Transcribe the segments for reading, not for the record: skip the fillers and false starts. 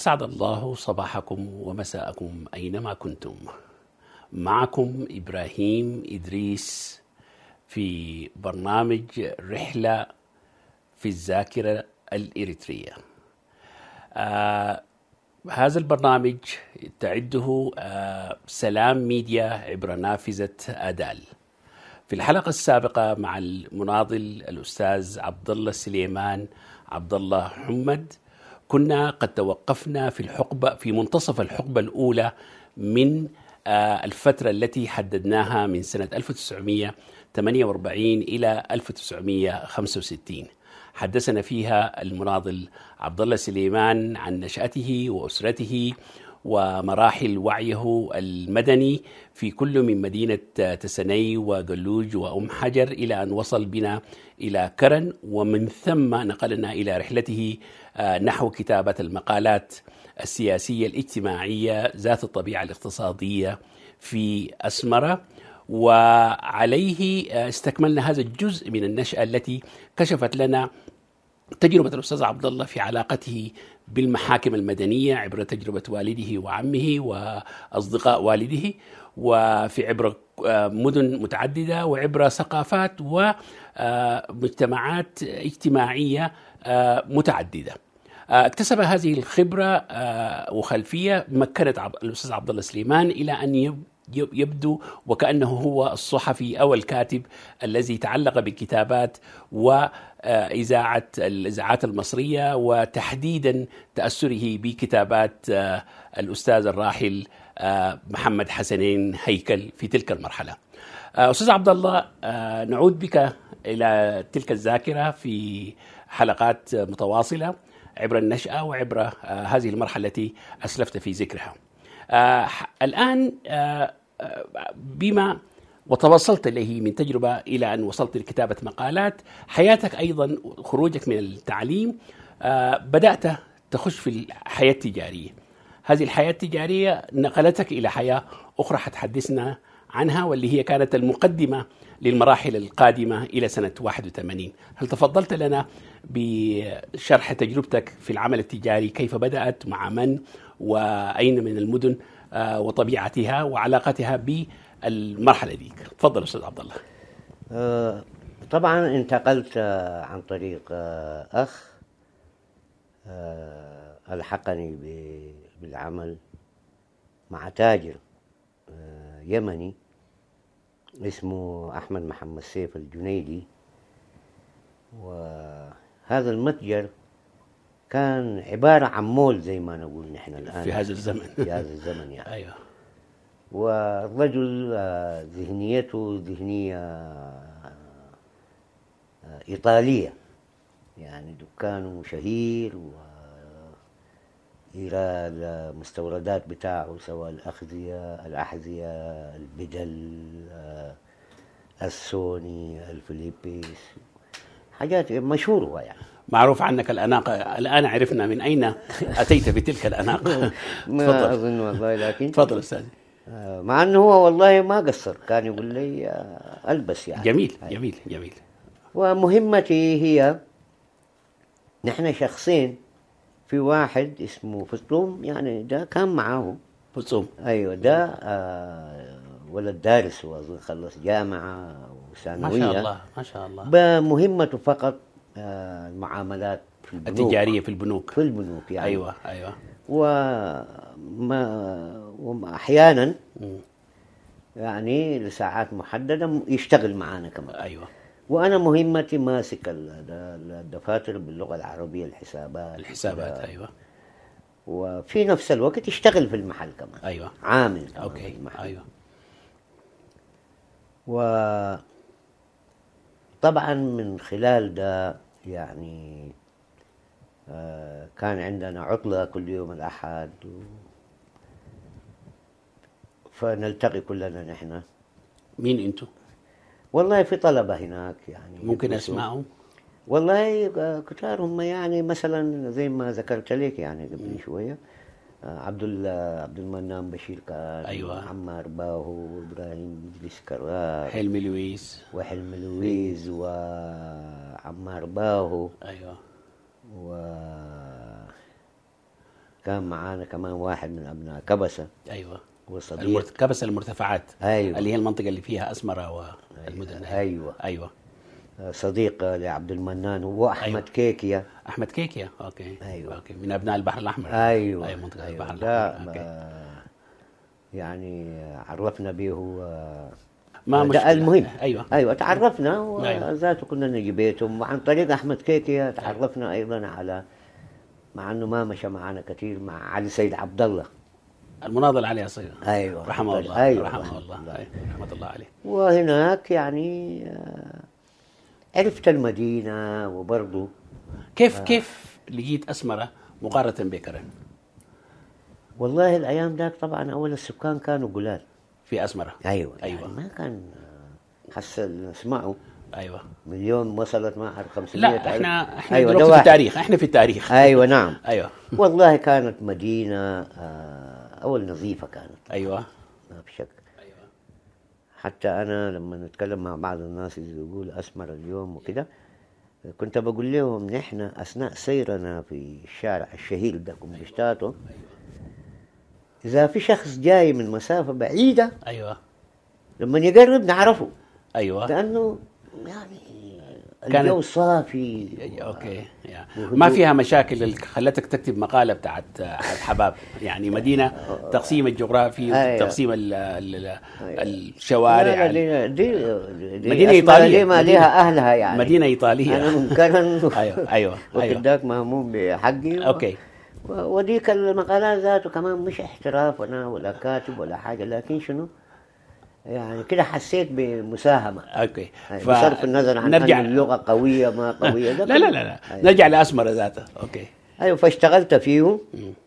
أسعد الله صباحكم ومساءكم أينما كنتم. معكم إبراهيم إدريس في برنامج رحلة في الذاكرة الإريترية. هذا البرنامج تعده سلام ميديا عبر نافذة آدال. في الحلقة السابقة مع المناضل الأستاذ عبد الله سليمان عبد الله حمد كنا قد توقفنا في منتصف الحقبة الأولى من الفترة التي حددناها من سنة 1948 إلى 1965. حدثنا فيها المناضل عبد الله سليمان عن نشأته وأسرته ومراحل وعيه المدني في كل من مدينة تسني وقلوج وأم حجر إلى أن وصل بنا إلى كرن، ومن ثم نقلنا إلى رحلته نحو كتابة المقالات السياسية الاجتماعية ذات الطبيعة الاقتصادية في أسمرة. وعليه استكملنا هذا الجزء من النشأة التي كشفت لنا تجربة الأستاذ عبد الله في علاقته بالمحاكم المدنية عبر تجربة والده وعمه وأصدقاء والده، وفي عبر مدن متعددة وعبر ثقافات ومجتمعات اجتماعية متعددة. اكتسب هذه الخبرة وخلفية مكنت الأستاذ عبد الله سليمان إلى أن يبدو وكأنه هو الصحفي أو الكاتب الذي تعلق بالكتابات وإذاعة الإذاعات المصرية، وتحديدا تأثره بكتابات الأستاذ الراحل محمد حسنين هيكل في تلك المرحلة. أستاذ عبد الله، نعود بك إلى تلك الذاكرة في حلقات متواصلة عبر النشأة وعبر هذه المرحلة التي أسلفت في ذكرها. الآن بما وتوصلت إليه من تجربة إلى أن وصلت لكتابة مقالات، حياتك أيضا خروجك من التعليم بدأت تخش في الحياة التجارية. هذه الحياة التجارية نقلتك إلى حياة أخرى حتحدثنا عنها، واللي هي كانت المقدمة للمراحل القادمة إلى سنة 81. هل تفضلت لنا بشرح تجربتك في العمل التجاري، كيف بدأت، مع من، وأين من المدن وطبيعتها وعلاقتها بالمرحلة دي؟ تفضل أستاذ عبد الله. طبعا انتقلت عن طريق أخ ألحقني بالعمل مع تاجر يمني اسمه أحمد محمد سيف الجنيدي، وهذا المتجر كان عبارة عن مول زي ما نقول نحن الآن في هذا الزمن. في هذا الزمن يعني. أيوه. والرجل ذهنيته ذهنية إيطالية، يعني دكانه شهير وإيراد المستوردات بتاعه سواء الأحذية البدل السوني الفليبيس، حاجات مشهورة يعني. معروف عنك الأناقة. الآن عرفنا من أين أتيت بتلك الأناقة. ما أظن والله، لكن تفضل أستاذ. مع أنه هو والله ما قصر، كان يقول لي ألبس يعني. جميل جميل جميل. ومهمتي هي نحن شخصين، في واحد اسمه فطوم، يعني ده كان معاه فطوم. أيوة، ده ولد دارس وأظن خلص جامعة وثانوية. ما شاء الله ما شاء الله. بمهمته فقط المعاملات في البنوك، التجارية في البنوك. في البنوك يعني. أيوة أيوة. وأحيانا يعني لساعات محددة يشتغل معانا كمان. أيوة. وأنا مهمتي ماسك الدفاتر باللغة العربية، الحسابات. أيوة. وفي نفس الوقت يشتغل في المحل كمان. أيوة. عامل أوكي. في المحل. أيوة. وطبعا من خلال ده يعني كان عندنا عطلة كل يوم الأحد فنلتقي كلنا نحن. مين أنتو؟ والله في طلبة هناك يعني. ممكن أسمعهم؟ والله كتار هم، يعني مثلا زي ما ذكرت لك يعني قبل شوية، عبد المنان بشير كان. أيوة. عمار باهو، إبراهيم إدريس كرار، حلمي لويس وعمار باهو. أيوة. كان معانا كمان واحد من ابناء كبسه ايوه. وصديق كبس المرتفعات. ايوه اللي هي المنطقه اللي فيها اسمره والمدن. ايوه ايوه. صديق لعبد المنان، واحمد أيوة. كيكيا. احمد كيكيا. اوكي. أيوة. اوكي، من ابناء البحر الاحمر. ايوه ايوه، منطقه أيوة. البحر ده الاحمر. اوكي. يعني عرفنا به ما ده مشكله. المهم. ايوه. ايوه تعرفنا أيوة. وذاته كنا نجي بيتهم، وعن طريق احمد كيكيا تعرفنا ايضا على، مع انه ما مشى معنا كثير، مع علي سيد عبد الله المناضل علي صغير. ايوه رحمه الله. ايوه رحمه الله. أيوة. رحمه الله عليه. وهناك يعني عرفت المدينه وبرضه. كيف لقيت اسمره مقارنه بكرن؟ والله الايام ذاك طبعا اول السكان كانوا قلال في اسمره. ايوه أيوة. يعني ما كان نسمعه ايوه. مليون وصلت ما اعرف 500. لا، احنا أيوة دلوقتي في التاريخ. احنا في التاريخ. ايوه نعم. ايوه. والله كانت مدينه اول نظيفه كانت، ايوه. ما في شك. ايوه. حتى انا لما نتكلم مع بعض الناس اللي يقول اسمر اليوم وكده، كنت بقول لهم نحن اثناء سيرنا في الشارع الشهير ده كومبشتاتو، اذا في شخص جاي من مسافه بعيده ايوه. لما يقرب نعرفه، ايوه. لانه يعني كانت الجو صافي. اوكي. ما فيها مشاكل اللي خلتك تكتب مقاله بتاعت الحباب، يعني مدينه تقسيم الجغرافي وتقسيم الشوارع. لا دي مدينه ايطاليه، ما لها اهلها يعني. مدينه ايطاليه. انا من كرن. ايوه. ايوه. وقت ذاك مهموم بحقي. اوكي. وديك المقالات ذاته كمان مش احتراف انا ولا كاتب ولا حاجه، لكن شنو يعني كده حسيت بمساهمه. اوكي. بصرف النظر عن نرجع أن اللغه قويه ما قويه. لا لا لا لا. أيوة. نرجع لاسمره ذاته. اوكي. ايوه فاشتغلت فيه.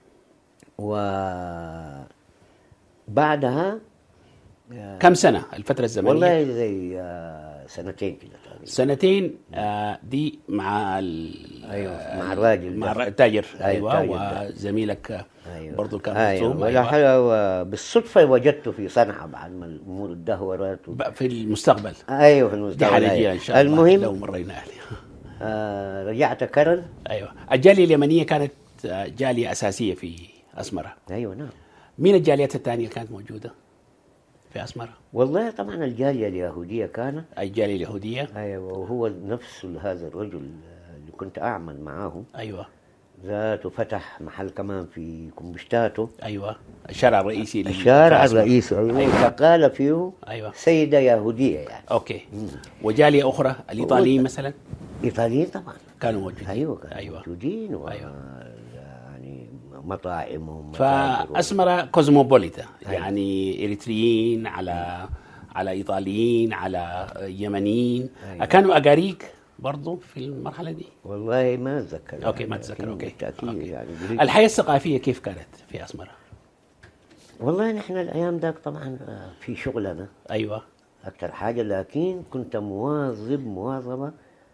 وبعدها كم سنه الفتره الزمنيه؟ والله زي سنتين كده تقريبا. سنتين. دي مع ايوه مع الراجل مع التاجر. أيوة ايوه. وزميلك أيوة. برضه كان أيوة. مصوم. ولا حاجه بالصدفه وجدته في صنعاء بعد ما الامور اتدهورت في المستقبل. ايوه في دي المستقبل. حنجيها ان شاء الله المهم لو مرينا عليها. رجعت كرن. ايوه. الجاليه اليمنيه كانت جاليه اساسيه في اسمره. ايوه نعم. مين الجاليات الثانيه كانت موجوده في اسمره؟ والله طبعا الجاليه اليهوديه كانت. الجاليه اليهوديه. ايوه وهو نفس هذا الرجل اللي كنت اعمل معاه. ايوه. ذاته فتح محل كمان في كومبشتاتو. ايوه. الشارع الرئيسي. الشارع الرئيسي. ايوه. فقال فيه ايوه. سيده يهوديه يعني. اوكي. وجاليه اخرى الايطاليين مثلا؟ ايطاليين طبعا كانوا موجودين. ايوه كانوا أيوة. موجودين أيوة. يعني مطاعمهم. فاسمره كوزموبوليتا. أيوة. يعني اريتريين على ايطاليين على يمنيين. أيوة. كانوا اجاريك برضو في المرحله دي؟ والله ما اتذكر. اوكي ما تذكر. اوكي. بالتاكيد أوكي. يعني. الحياه الثقافيه كيف كانت في اسمره؟ والله نحن الايام ذاك طبعا في شغلنا ايوه. اكثر حاجه، لكن كنت مواظبه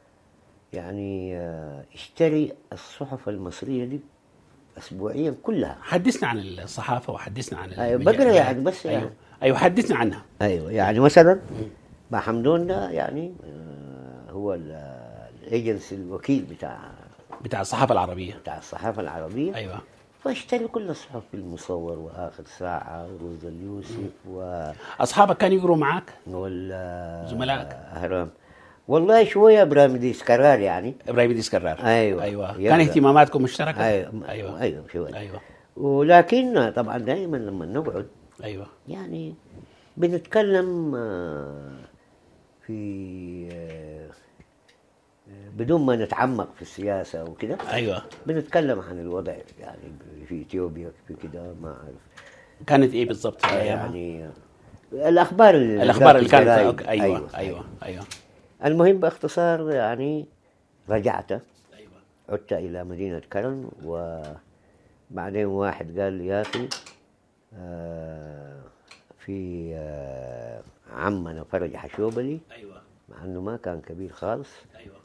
يعني اشتري الصحف المصريه دي اسبوعيا كلها. حدثنا عن الصحافه وحدثنا عن ايوه بقرا يعني بس ايوه. يعني. ايوه حدثنا عنها. ايوه يعني مثلا مع حمدون ده يعني هو الايجنسي الوكيل بتاع الصحافه العربيه. بتاع الصحافه العربيه. ايوه. فاشتري كل الصحف، المصور واخر ساعه وروز اليوسف اصحابك كانوا يقروا معك؟ زملائك اهرام. والله شويه ابراهيم ديس كرار يعني. ابراهيم ديس كرار. ايوه ايوه. كان اهتماماتكم مشتركه؟ ايوه شويه. ايوه. ولكن طبعا دائما لما نقعد ايوه يعني بنتكلم في بدون ما نتعمق في السياسة وكده. ايوه. بنتكلم عن الوضع يعني في اثيوبيا في كده ما اعرف. كانت ايه بالضبط يعني الاخبار اللي كانت. ايوه. المهم باختصار يعني رجعت. ايوه. عدت الى مدينة كرن، وبعدين واحد قال لي يا اخي في عمنا فرج حشوبلي. ايوه. مع انه ما كان كبير خالص. ايوه.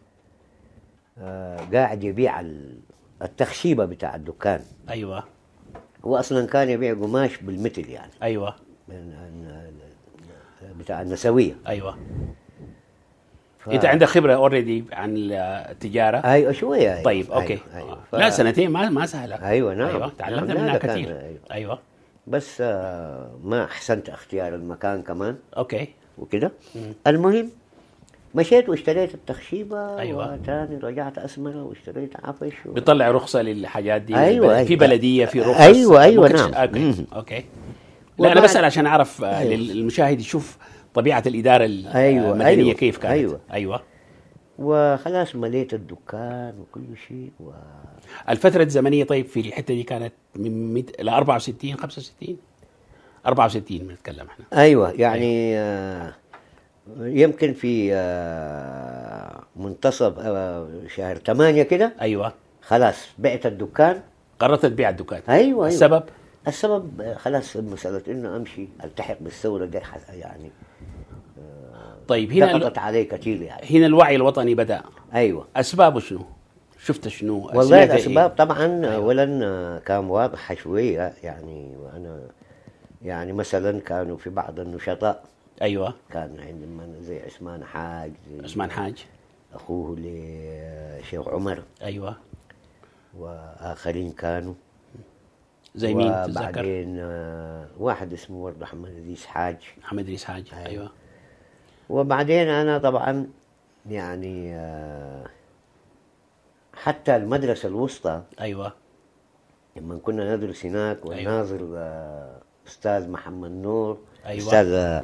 قاعد يبيع التخشيبه بتاع الدكان. ايوه. هو اصلا كان يبيع قماش بالمثل يعني. ايوه. بتاع النسويه. ايوه. انت عندك خبره اوريدي عن التجاره. ايوه شويه. أيوة. طيب اوكي. أيوة. لا سنتين ما سهله. ايوه نعم. ايوه تعلمت نعم. منها لا كثير. أيوة. ايوه بس ما احسنت اختيار المكان كمان اوكي. وكده. المهم مشيت واشتريت التخشيبه. أيوة. وتاني رجعت اسمره واشتريت عفش بيطلع رخصه للحاجات دي. أيوة. في بلديه في رخص. ايوه ممكن نعم. اوكي. لا انا بسال عشان اعرف للمشاهد يشوف طبيعه الاداره المدنيه كيف كانت. ايوه وخلاص مليت الدكان وكل شيء الفتره الزمنيه طيب في الحته دي كانت من ل 64 65 64 بنتكلم احنا. ايوه يعني يمكن في منتصف شهر 8 كده. ايوه خلاص بعت الدكان. قررت تبيع الدكان. ايوه السبب خلاص مسألة انه امشي التحق بالثورة دي يعني. طيب هنا ضغطت علي كثير يعني. هنا الوعي الوطني بدأ. ايوه. اسبابه شنو؟ شفت شنو؟ والله الاسباب طبعا. أيوة. اولا كان واضحة شوية يعني. وانا يعني مثلا كانوا في بعض النشطاء. ايوه كان عندنا زي عثمان حاج. عثمان حاج اخوه لشيخ عمر. ايوه واخرين كانوا زي مين تتذكر؟ وبعدين واحد اسمه برضه محمد ادريس حاج. محمد ادريس حاج. ايوه وبعدين انا طبعا يعني حتى المدرسة الوسطى ايوه لما كنا ندرس هناك والناظر استاذ محمد نور. أيوة. استاذ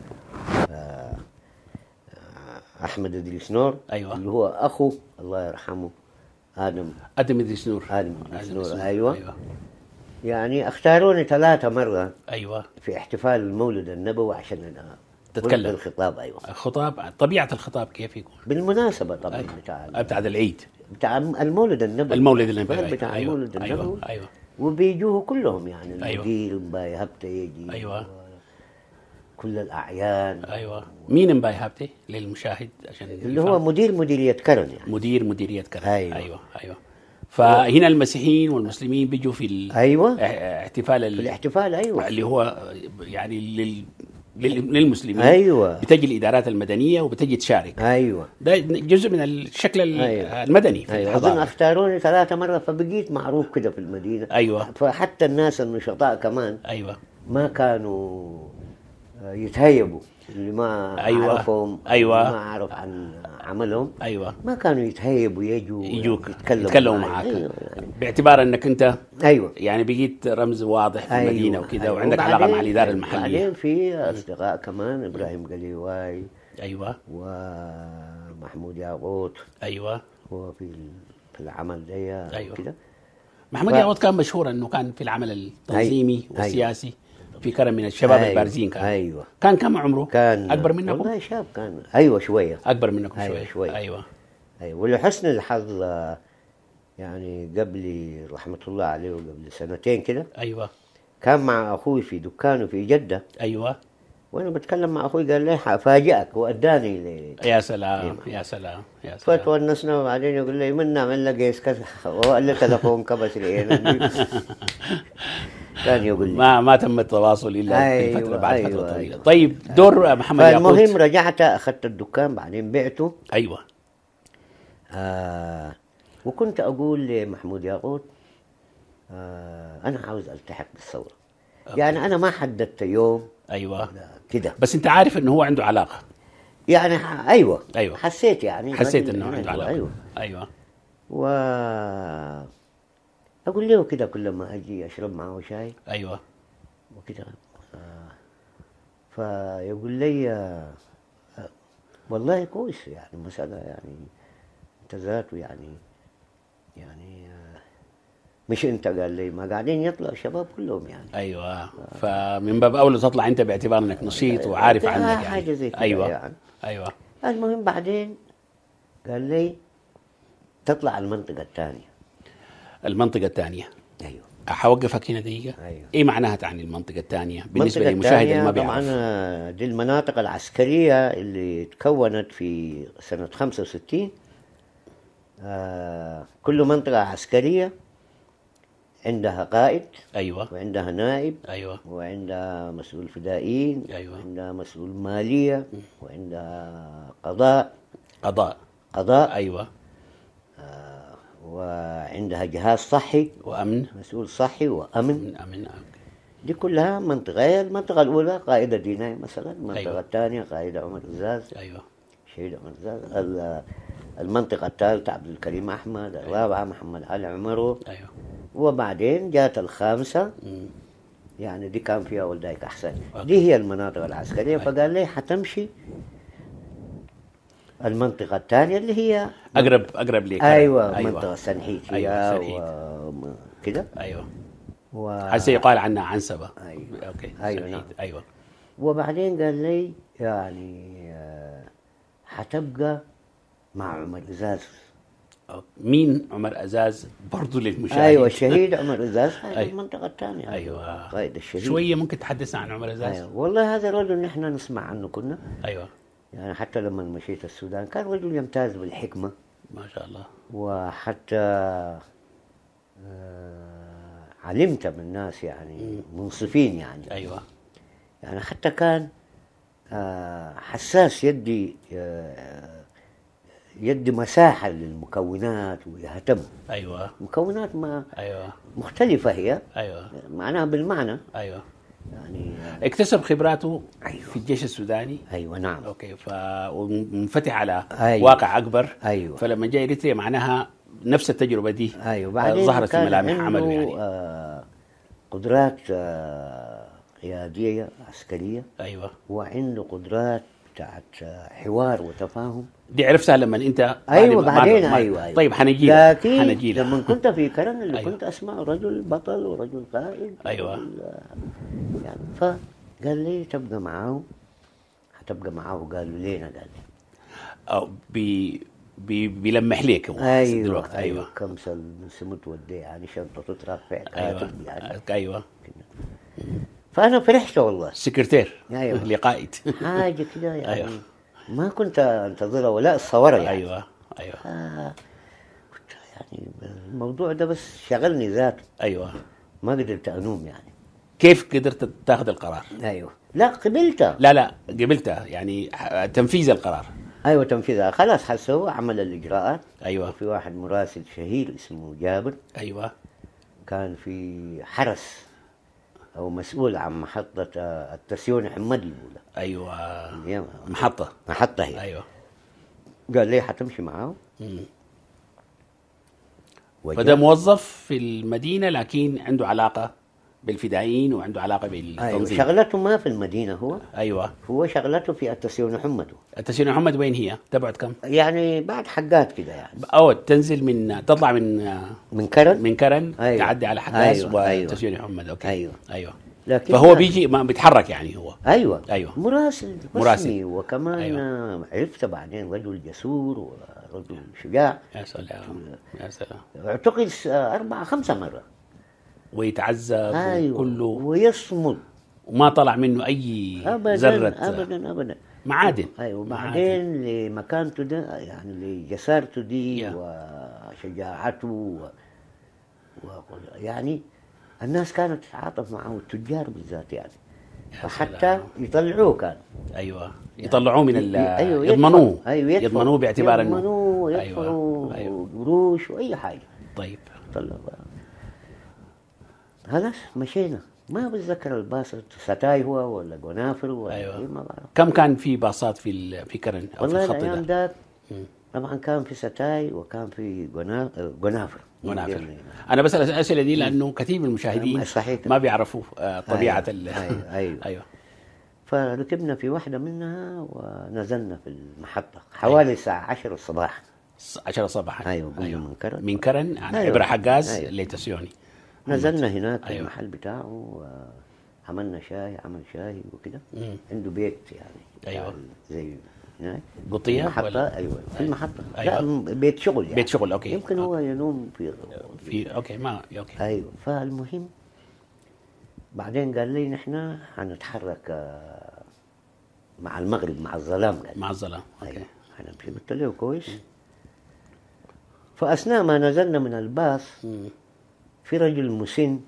احمد ادريس نور. أيوة. اللي هو اخو الله يرحمه ادم ادريس نور. ادريس نور. أيوة. يعني اختاروني 3 مرة. ايوه في احتفال المولد النبوي عشان تتكلم الخطاب. ايوه الخطاب. طبيعه الخطاب كيف يكون؟ بالمناسبة طبعا أيوة. بتاع العيد بتاع المولد النبوي. بتاع أيوة. المولد النبوي. ايوه ايوه وبيجوه كلهم يعني. أيوة. المدير مباي هبته يجي. ايوه كل الاعيان. ايوه مين مباي هبته للمشاهد عشان اللي هو مدير مديرية كرن يعني. مديرية كرن. أيوة. ايوه فهنا المسيحيين والمسلمين بيجوا في ايوه احتفال في الاحتفال. ايوه اللي هو يعني للمسلمين. ايوه بتجي الادارات المدنيه وبتجي تشارك. ايوه ده جزء من الشكل أيوة. المدني في أيوة. الحضاره. اظن اختاروني 3 مرة فبقيت معروف كده في المدينة. ايوه فحتى الناس النشطاء كمان ايوه ما كانوا يتهيبوا. اللي ما أيوة. عرفهم. أيوة. ما عرف عن عملهم. ايوه ما كانوا يتهيبوا يجوك يتكلموا معاك. أيوة يعني. باعتبار انك انت ايوه يعني بقيت رمز واضح في أيوة. المدينه وكذا. أيوة. وعندك علاقه مع الاداره المحليه. بعدين في اصدقاء كمان ابراهيم قليواي. ايوه ومحمود ياقوت. ايوه هو في العمل ده. أيوة. كده. محمود ياقوت كان مشهور انه كان في العمل التنظيمي والسياسي. في كرم من الشباب البارزين كان. ايوه كان كم عمره؟ كان اكبر منكم؟ والله شاب كان. ايوه شويه اكبر منكم شويه. ايوه ولحسن الحظ يعني قبل رحمه الله عليه وقبل 2 كده. ايوه كان مع اخوي في دكانه في جده. ايوه وانا بتكلم مع اخوي قال لي حافاجئك واداني يا سلام يا سلام يا سلام. فتونسنا. وبعدين يقول لي من نعمل لك قيس كذا. وقال لي تلفون كبس لي. كان يقول لي ما تم التواصل الا أيوة. في فتره بعد فتره أيوة. طويله. أيوة. طيب دور محمد ياقوت. فالمهم رجعت اخذت الدكان بعدين بعته. ايوه وكنت اقول لمحمود ياقوت انا عاوز التحق بالثوره. يعني انا ما حددت يوم. ايوه كده. بس انت عارف انه هو عنده علاقه. يعني ايوه حسيت حسيت انه عنده علاقه. ايوه و اقول له كده كل ما اجي اشرب معه شاي. ايوه وكده فيقول لي والله كويس يعني مسألة يعني انت ذاته يعني مش انت قال لي ما قاعدين يطلع الشباب كلهم يعني. ايوه فمن باب اولى تطلع انت باعتبار انك نشيط وعارف عنك يعني. حاجه زي كده ايوه يعني. ايوه المهم بعدين قال لي تطلع المنطقة الثانية. المنطقة الثانية. ايوه حوقفك هنا دقيقة. أيوة. ايه معناها تعني المنطقة الثانية بالنسبة للمشاهد اللي ما بيعرف؟ طبعا دي المناطق العسكرية اللي تكونت في سنة 65. كل منطقة عسكرية عندها قائد. ايوه وعندها نائب. ايوه وعندها مسؤول فدائيين. ايوه وعندها مسؤول مالية. وعندها قضاء. قضاء ايوه. وعندها جهاز صحي، وامن. مسؤول صحي وأمن. امن. دي كلها منطقة. هي المنطقة الأولى قائدة ديناي مثلا، المنطقة أيوة. الثانية قائد عمر الزاز، ايوه. شهيد عمر الزاز. المنطقة الثالثة عبد الكريم أحمد، الرابعة محمد علي عمرو، ايوه. وبعدين جات الخامسة، مم. يعني دي كان فيها ولدايك أحسن. أوكي. دي هي المناطق العسكرية. فقال لي حتمشي المنطقة الثانية اللي هي اقرب لي. أيوة، منطقة سنحيتية. أيوة، سنحيت. كده. ايوه. و... هسه يقال عنها عنسبة. أيوة. اوكي. أيوة، سنحيت. نعم. ايوه. وبعدين قال لي يعني حتبقى مع عمر إزاز. مين عمر أزاز برضو للمشاهد؟ ايوه، الشهيد عمر إزاز، هاي أيوة. المنطقة الثانية. ايوه. قائد الشهيد. شوية ممكن تحدثنا عن عمر أزاز؟ ايوه والله، هذا رجل نحن نسمع عنه كنا. ايوه. يعني حتى لما مشيت السودان كان رجل يمتاز بالحكمة، ما شاء الله. وحتى علمت من ناس يعني منصفين يعني. ايوه. يعني حتى كان حساس، يدي مساحة للمكونات ويهتم. ايوه. مكونات ما ايوه. مختلفة هي، ايوه. معناها بالمعنى ايوه. يعني. اكتسب خبراته أيوة. في الجيش السوداني. ايوه نعم. اوكي. ومنفتح على أيوة. واقع اكبر. ايوه. فلما جاء اريتريا معناها نفس التجربه دي. ايوه. بعدين ظهرت في كان ملامح عنده عمله يعني. قدرات قيادية عسكرية، ايوه. وعنده قدرات بتاعت حوار وتفاهم. دي عرفتها لما انت ايوه بعد بعدين. ما ايوه. طيب حنجي لها. لكن لما كنت في كرن اللي أيوة. كنت اسمع رجل بطل ورجل قائد. ايوه. يعني فقال لي تبقى معاه، هتبقى معاه. قالوا لينا، قال لي أو بيلمح ليك هو. ايوه دلوقتي. ايوه كمسل من سمت ودي يعني شنطه تترك في ايوه. كاتب يعني. ايوه. فانا فرحت والله. سكرتير. أيوة. لقائد. حاجه كده يعني. أيوة. ما كنت انتظرها ولا اتصورها يعني. ايوه. ايوه. كنت يعني الموضوع ده بس شغلني ذاته، ايوه. ما قدرت انوم يعني. كيف قدرت تاخذ القرار؟ ايوه. لا قبلتها. لا قبلتها يعني تنفيذ القرار. ايوه تنفيذها. خلاص حسوا عمل الاجراءات. ايوه. وفي واحد مراسل شهير اسمه جابر، ايوه. كان في حرس او مسؤول عن محطه التسيون حمد الاولى. ايوه. هي محطه هي. ايوه. قال لي حتمشي معاه. فده موظف في المدينه لكن عنده علاقه بالفدائيين وعنده علاقه بالتنظيم. أيوة. شغلته ما في المدينه هو. ايوه. هو شغلته في التسيون حمد. التسيون محمد وين هي؟ تبعد كم؟ يعني بعد حقات كده يعني. او تطلع من كرن. من كرن. أيوة. تعدي على حكاس. أيوة. وتسيون محمد. اوكي. ايوه. ايوه. لكن فهو بيجي ما بيتحرك يعني هو. ايوه. ايوه. مراسل مراسل. وكمان أيوة. عرفت بعدين رجل جسور ورجل شجاع. يا سلام. يا سلام. اعتقد 4-5 مرة. ويتعذب. أيوة. كله. ويصمد. وما طلع منه اي ابدا ذره. ابدا. معادن. ايوه. وبعدين لمكانته ده يعني لجسارته دي وشجاعته يعني الناس كانت تتعاطف معه، التجار بالذات يعني. فحتى يطلعوه كان. ايوه. يطلعوه من أيوة يضمنوه. أيوة يضمنوه باعتبار انه يضمنوه يدفعوا قروش واي حاجه. طيب. طلعوا. خلاص مشينا. ما بتذكر الباص ستاي هو ولا قنافر ولا أيوة. ما بعرف. كم كان في باصات في كرن او في والله الخط الايام ده؟ ذاك طبعا كان في ستاي وكان في قنافر. انا بسال الاسئله دي لانه كثير من المشاهدين صحيح ما بيعرفوا طبيعه ايوه. فركبنا في واحده منها ونزلنا في المحطه حوالي الساعه 10 الصباح. 10 صباحا. ايوه. من كرن يعني أيوة. عبر حجاز. أيوة. لتسيوني. نزلنا هناك في أيوة. المحل بتاعه وعملنا عمل شاي وكده. عنده بيت يعني. ايوه. زي هناك قطيه المحطة. ولا؟ ايوه في المحطة. أيوة. لا بيت شغل يعني. بيت شغل. اوكي. يمكن هو ينوم في اوكي. اوكي. ايوه. فالمهم بعدين قال لي نحن حنتحرك مع المغرب مع الظلام. قال مع الظلام. اوكي. أيوة. حنمشي. قلت له كويس. فاثناء ما نزلنا من الباص في رجل مسن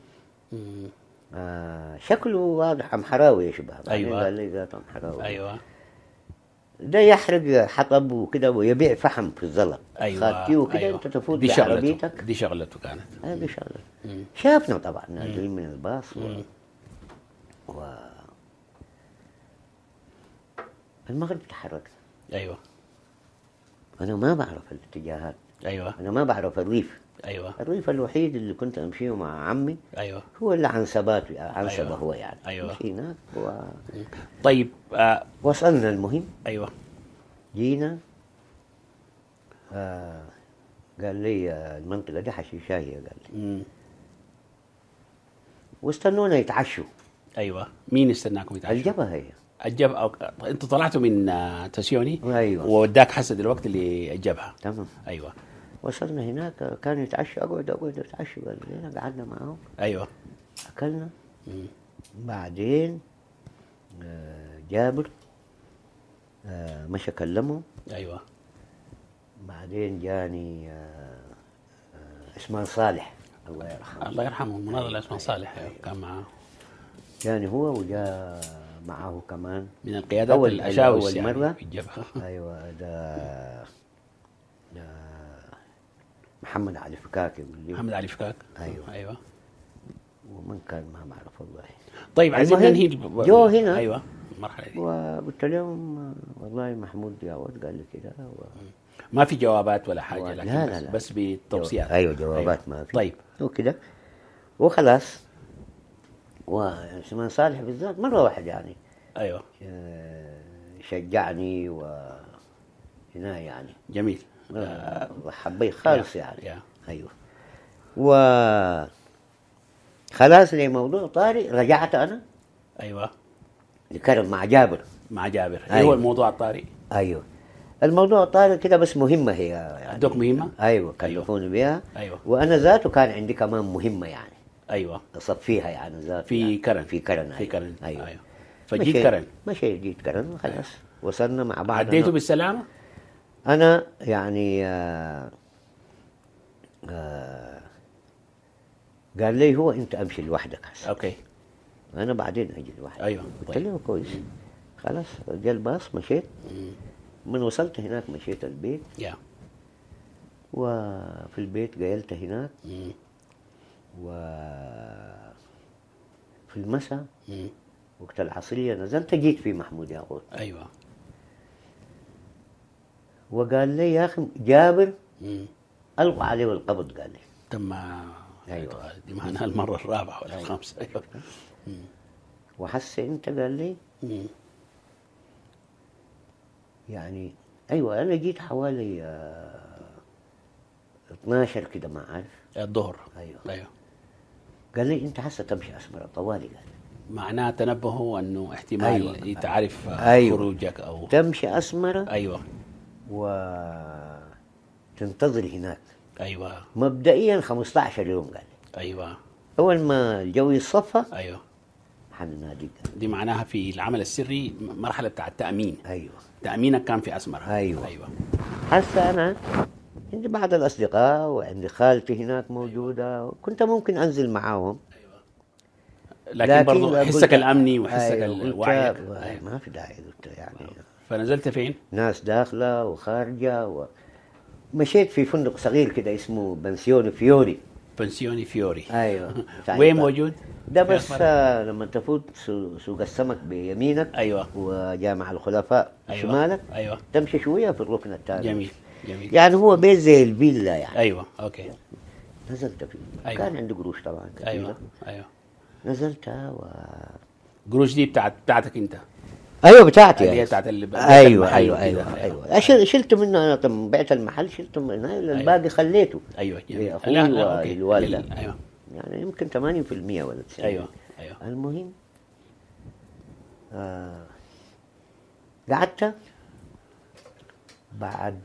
شكله واضح أمحراوي يشبه. أيوة. قال لي ذات أمحراوي. ايوه. ده يحرق حطب وكده ويبيع فحم في الزلط. ايوه خدتيه وكده ايوه. انت تفوت دي شغلته، بعربيتك. دي شغلته كانت. دي شغلته. شافنا طبعا نازلين من الباص و المغرب تحركنا. ايوه انا ما بعرف الاتجاهات، ايوه انا ما بعرف الريف. ايوه الريف الوحيد اللي كنت امشيه مع عمي ايوه. هو اللي عنسبه أيوة. هو يعني. أيوة. مشي هناك طيب وصلنا. المهم ايوه جينا قال لي المنطقة دي حشيشاية، قال لي واستنونا يتعشوا. ايوه. مين استناكم يتعشوا؟ الجبهة هي. الجبهة انتوا طلعتوا من تسيوني؟ ايوه. ووداك حسد الوقت اللي الجبهة. تمام. ايوه. وصلنا هناك كانوا يتعشوا، اقعد اتعشوا، قال لنا قعدنا معاهم. ايوه. اكلنا. بعدين جابر مشى كلمه. ايوه. بعدين جاني عثمان صالح الله يرحمه. الله يرحمه المناضل عثمان صالح. أيوة. كان معاه. جاني هو وجاء معه كمان من القيادات الاشاوس يعني مرة في الجبهة. ايوه. ده محمد علي فكاك يقول لي. محمد علي فكاك. ايوه. ايوه. ومن كان ما بعرف والله. طيب عايزين ننهي جو هنا. ايوه المرحلة دي. وقلت لهم والله محمود جاوز قال لي كده ما في جوابات ولا حاجة، لكن لا. بس بالتوصيات. ايوه جوابات. أيوة. ما في. طيب وكده وخلاص. وعثمان صالح بالذات مرة واحد يعني ايوه شجعني هنا يعني جميل. حبي خالص يعني. يا. ايوه. و خلاص لموضوع طارق رجعت انا. ايوه. لكرم مع جابر. مع جابر. أيوة. هو الموضوع الطارئ. ايوه. الموضوع طارق كده بس مهمه هي يعني. عندك مهمه؟ ايوه كلفوني بها. ايوه. وانا ذاته كان عندي كمان مهمه يعني. ايوه. اصفيها يعني ذاته في يعني. كرن. في كرن. في كرن. ايوه. أيوة. فجيت كرن. جيت كرن وخلاص. أيوة. وصلنا مع بعض. عديتوا بالسلامه؟ انا يعني قال لي هو انت امشي لوحدك هسه. اوكي. انا بعدين اجي لوحدي. ايوه. قلت له كويس. خلاص جا الباص مشيت. من وصلت هناك مشيت البيت. يا. وفي البيت قيلت هناك. وفي المساء وقت العصرية نزلت جيت في محمود ياقوت. ايوه. وقال لي يا اخي جابر القوا عليه القبض. قال لي تم. ايوه. دي معناها المره الرابعه ولا الخامسه. ايوه. وحس انت قال لي يعني ايوه. انا جيت حوالي 12 كده ما عارف الظهر. ايوه. ايوه. قال لي انت هسه تمشي اسمر طوالي. قال لي معناه تنبهوا انه احتمال أيوة. يتعرف أيوة. خروجك او تمشي اسمر. ايوه. وتنتظر هناك. ايوه. مبدئيا 15 يوم. قال لي ايوه. اول ما الجو يصفى ايوه. حنناديك. دي معناها في العمل السري مرحله بتاع التامين. ايوه. تامينك كان في اسمر. ايوه. ايوه. هسه انا عندي بعض الاصدقاء وعندي خالتي هناك موجوده. كنت ممكن انزل معاهم. لكن برضه حسك الامني وحسك الوعي. أيوة. ما في داعي قلت يعني. فنزلت فين؟ ناس داخله وخارجه مشيت في فندق صغير كده اسمه بنسيون فيوري. بنسيوني فيوري. ايوه. وين موجود؟ ده بس لما تفوت سوق السمك بيمينك. ايوه. وجامع الخلفاء أيوة. شمالك. ايوه. تمشي شويه في الركن الثاني. جميل. جميل. يعني هو بيت زي الفيلا يعني. ايوه. اوكي. نزلت فيه. أيوة. كان عندي قروش طبعا كثيرة. ايوه. ايوه. نزلتها قروش دي بتاعتك انت؟ ايوه بتاعتي. اللي هي بتاعت ايوه ايوه. شلت منه انا. طب بعت المحل شلت منه. الباقي خليته. ايوه. لاخوي وللوالده. ايوه. يعني يمكن 80% ولا 90%. ايوه. ايوه. المهم قعدت بعد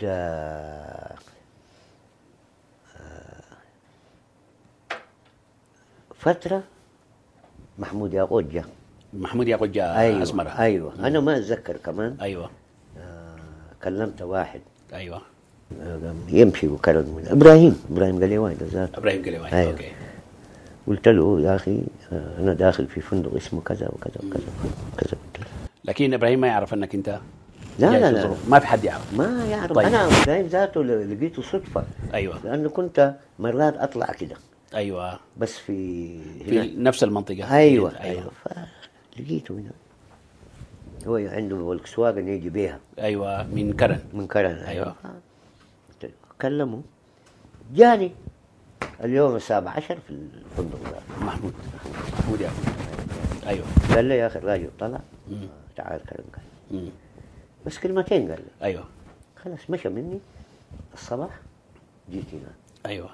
فترة محمود ياقوت جاء. محمود ياقوت جاء. أيوة. اسمره. ايوه. انا ما اتذكر كمان. ايوه. كلمت واحد. ايوه. يمشي وكلم من ابراهيم قليواي ذاته. ابراهيم قليواي. أيوة. اوكي. قلت له يا اخي انا داخل في فندق اسمه كذا وكذا وكذا كذا. لكن ابراهيم ما يعرف انك انت؟ لا جاي لا في لا ظروف ما في حد يعرف. ما يعرف. طيب. انا دايم ذاته لقيته صدفه، ايوه لانه كنت مرات اطلع كده ايوه بس في في هنا. نفس المنطقه. ايوه ايوه ايوه فلقيته هنا، هو عنده فولكس واجن يجي بيها ايوه من كرن. من كرن. ايوه كلمه، جاني اليوم السابع عشر في الفندق ده. محمود يا أخي. ايوه قال لي يا اخي الراجل طلع تعال كرن، قال مم. بس كلمتين قال لي. ايوه خلاص مشى مني. الصباح جيت هنا، ايوه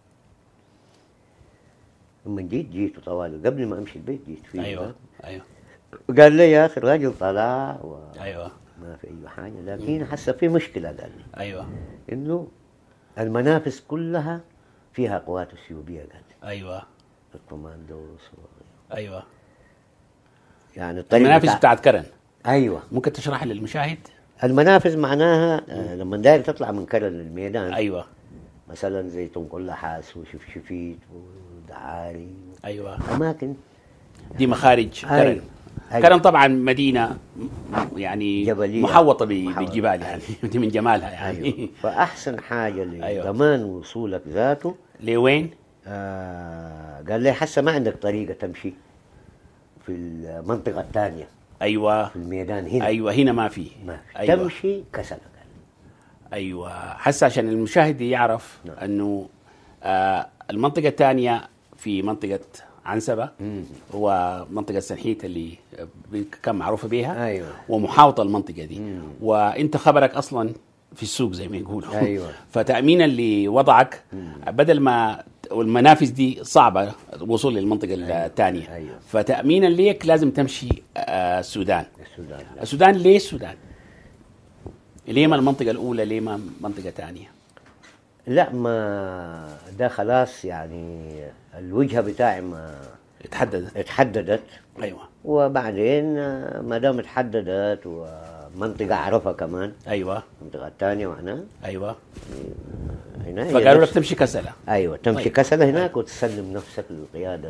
لما جيت طوالي قبل ما امشي البيت جيت فيه. ايوه ايوه قال لي يا اخي الراجل طلع ايوه ما في اي حاجه، لكن حاسه في مشكله. قال لي ايوه انه المنافس كلها فيها قوات اثيوبيه. قال لي ايوه الكوماندوس ايوه يعني الطريق المنافس بتاعت كرن. ايوه ممكن تشرحها للمشاهد؟ المنافذ معناها لما داير تطلع من كرن للميدان، ايوه مثلا زي تنقل لحاس وشفشفيت ودعاري، ايوه اماكن دي مخارج أيوة. كرن. أيوة. كرن طبعا مدينه يعني جبلية. محوطه محوطة. بالجبال يعني دي من جمالها يعني. أيوة. فاحسن حاجه أيوة. لضمان وصولك ذاته لوين؟ قال لي حسه ما عندك طريقه تمشي في المنطقه الثانيه ايوه في الميدان هنا. ايوه هنا ما في. ما في. أيوة. تمشي كسلة. ايوه حس عشان المشاهد يعرف نعم. انه المنطقه الثانيه في منطقه عنسبه، هو منطقه سنحيت اللي كان معروفه بها. أيوة. ومحاوطه المنطقه دي. وانت خبرك اصلا في السوق زي ما يقولوا. أيوة. فتامينا لوضعك بدل ما والمنافذ دي صعبه الوصول للمنطقه الثانيه. أيوة. فتامينا ليك لازم تمشي السودان. السودان. السودان ليه السودان؟ ليه ما المنطقة الأولى؟ ليه ما منطقة ثانية؟ لا ما ده خلاص يعني الوجهه بتاعي ما اتحددت. اتحددت. أيوة وبعدين ما دام اتحددت ومنطقه اعرفها كمان، أيوة المنطقه الثانيه معناها أيوة هنا هي فقالوا لك نفس- تمشي كسلة. ايوه تمشي طيب. كسلة هناك وتسلم نفسك للقياده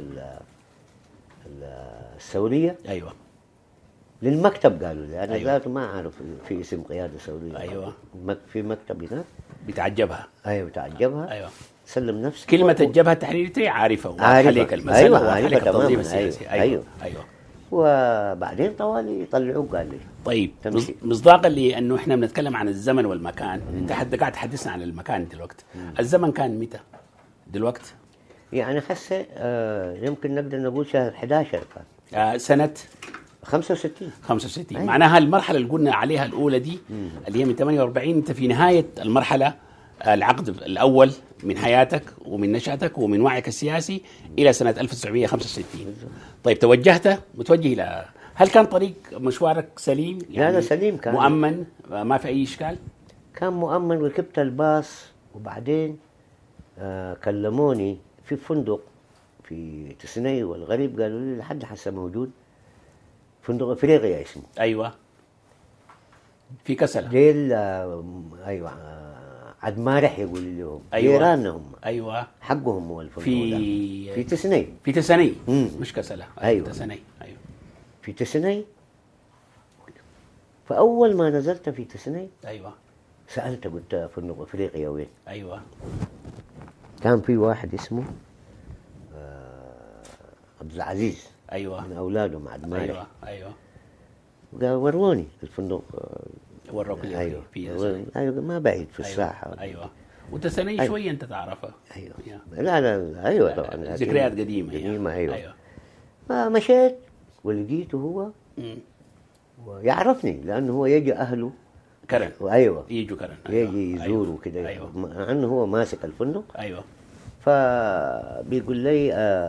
الثوريه أيوة للمكتب. قالوا لي انا أيوة. ذاته ما اعرف في اسم قياده ثوريه. أيوة. في مكتب هناك. بتعجبها. ايوه تعجبها. أيوة سلم نفسك. كلمة الجبهة التحريرية عارفة وواضحة عارفة. عليك المسألة أيوة، وواضحة عارفة عليك التنظيم تماماً. السياسي. أيوة. أيوة أيوة وبعدين طوالي يطلعوك. قال لي طيب تمشي. مصداقا لأنه إحنا بنتكلم عن الزمن والمكان، أنت قاعد تحدثنا عن المكان دلوقتي. الزمن كان متى؟ دلوقتي؟ يعني حسه يمكن نقدر نقول شهر 11 كان سنة 65. 65. أيوة. معناها المرحلة اللي قلنا عليها الأولى دي اللي هي من 48، أنت في نهاية المرحلة العقد الأول من حياتك ومن نشأتك ومن وعيك السياسي إلى سنة 1965. طيب توجهت متوجه إلى، هل كان طريق مشوارك سليم؟ لا سليم كان. مؤمن ما في أي إشكال؟ كان مؤمن. وركبت الباص وبعدين كلموني في فندق في تسني، والغريب قالوا لي لحد حسه موجود فندق افريقيا اسمه. أيوة في كسلة. ديل ايوه عد مارح يقول لهم. أيوة. جيراننا هم. أيوة حقهم هو الفندق في في تسني. في تسني. مم. مش كسلة. أيوة. تسني. أيوة في تسني. فاول ما نزلت في تسني أيوة سالت، قلت فندق افريقيا وين؟ أيوة كان في واحد اسمه عبد العزيز أيوة من اولادهم عد مارح. أيوة أيوة قال وروني الفندق. وروك لي ايوه في ايوه ما بعيد في أيوة. الساحه. ايوه وتسني أيوة. شويه انت تعرفها. ايوه يا. لا ايوه طبعا ذكريات قديمه. قديمه ايوه. ايوه فمشيت ولقيته هو مم. ويعرفني لانه هو يجي اهله كرن. وايوه يجوا كرن. يجي يزوروا كده. ايوه مع انه هو ماسك الفندق. ايوه فبيقول لي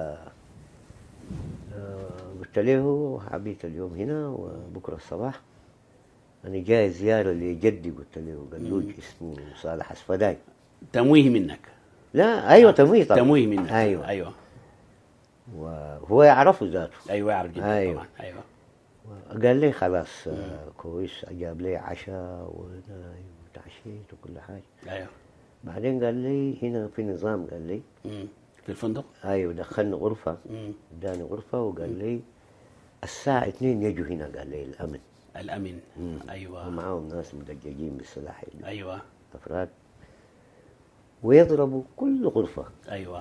قلت له حبيت اليوم هنا وبكره الصباح انا جاي زياره لجدي. قلت له قالوج اسمه صالح اسفداي. تمويه منك. لا ايوه تمويه طبعا. تمويه منك. ايوه ايوه وهو يعرفه ذاته. ايوه يعرف جدا. أيوة. طبعا ايوه قال لي خلاص كويس. جاب لي عشاء وتعشيت وكل حاجه. ايوه بعدين قال لي هنا في نظام. قال لي في الفندق. ايوه دخلني غرفه. اداني غرفه وقال لي الساعه 2 يجوا هنا. قال لي الامن. الامن. ايوه. ومعاهم ناس مدججين بالسلاح، ايوه. افراد، ويضربوا كل غرفه. ايوه.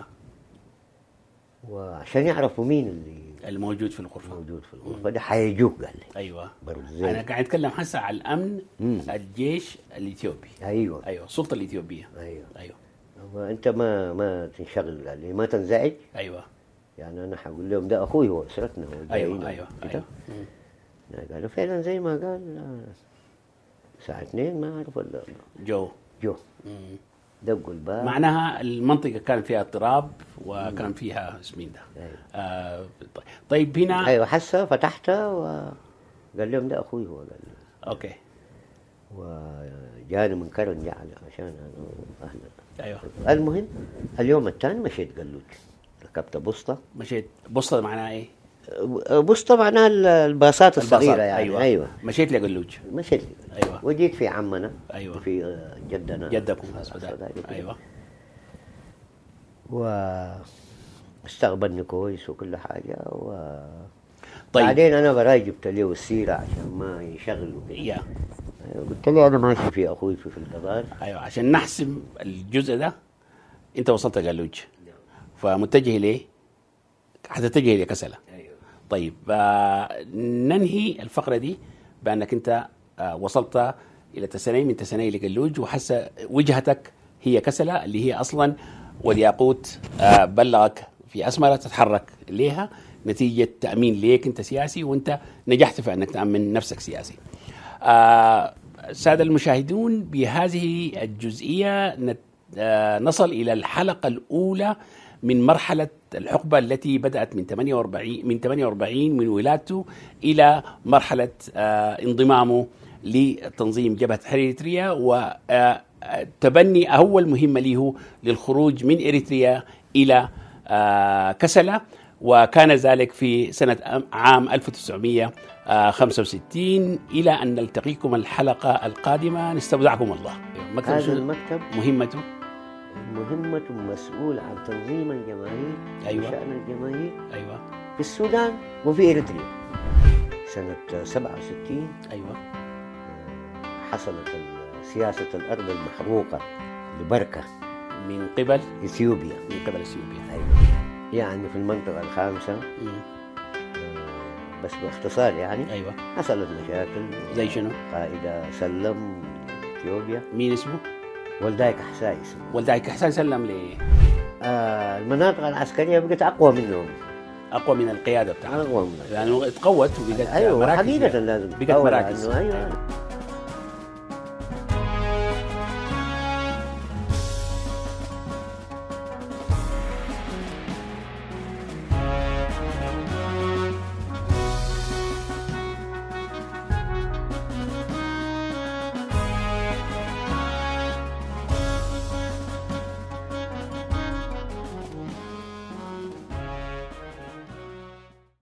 وعشان يعرفوا مين اللي الموجود في الغرفه. موجود في الغرفه دي حيجوك، قال لي. ايوه. برضه انا قاعد اتكلم هسه على الامن. الجيش الاثيوبي. ايوه ايوه، السلطه الاثيوبيه. ايوه ايوه. وانت ما تنشغل، قال لي، ما تنزعج. ايوه. يعني انا حقول لهم ده اخوي، هو اسرتنا، هو ايوه. ايوه. كده. قالوا فعلا زي ما قال. الساعه 2 ما اعرف ولا جو. دقوا الباب. معناها المنطقه كان فيها اضطراب وكان فيها اسمين ده. أيوة. طيب هنا. ايوه، حسه فتحتها وقال لهم ده اخوي، هو قال لي. اوكي. وجاني من كرن جعل عشان انا اهلا. ايوه. المهم اليوم الثاني مشيت قلوج، ركبت بوسطه. مشيت بوسطه معناها ايه؟ بوسطه معناها الباصات الصغيره يعني. أيوة. ايوه. مشيت لقلوج. مشيت. ايوه. وجيت في عمنا. ايوه. في جدنا. جدكم ايوه. ايوه. واستقبلني كويس وكل حاجه طيب. بعدين انا براي جبت له السيره عشان ما يشغلوا. يا. قلت له انا ماشي في اخوي في القضاء. ايوه، عشان نحسم الجزء ده. انت وصلت قلوج، فمتجه ليه؟ حتتجه لكسلة. ايوه. طيب، ننهي الفقره دي بانك انت وصلت الى تسنين من تسنين لقلوج، وحس وجهتك هي كسلة اللي هي اصلا والياقوت بلغك في اسمرة تتحرك ليها نتيجه تامين ليك انت سياسي، وانت نجحت في انك تامن نفسك سياسي. الساده المشاهدون، بهذه الجزئيه نصل الى الحلقه الاولى من مرحله الحقبه التي بدات من 48 من ولادته الى مرحله انضمامه لتنظيم جبهه تحرير اريتريا، وتبني اول مهمه له للخروج من اريتريا الى كسلة، وكان ذلك في سنه عام 1965. الى ان نلتقيكم الحلقه القادمه، نستودعكم الله. هذا المكتب مهمته مسؤول عن تنظيم الجماهير. أيوة. وشأن الجماهير. ايوه. في السودان وفي اريتريا. سنة 67 ايوه. حصلت سياسة الأرض المحروقة لبركة من قبل إثيوبيا. أيوة. يعني في المنطقة الخامسة. بس باختصار يعني. ايوه. حصلت مشاكل. زي شنو؟ قائد سلم إثيوبيا. مين اسمه؟ ولداي كحساي اسمه. ولداي كحساي سلم ليه؟ المناطق العسكرية بقت أقوى منهم. أقوى من القيادة بتاعها. أقوى منهم. لأنه تقوت وبقت أيوة، مراكز. حقيقة لازم بقت مراكز. أيوة.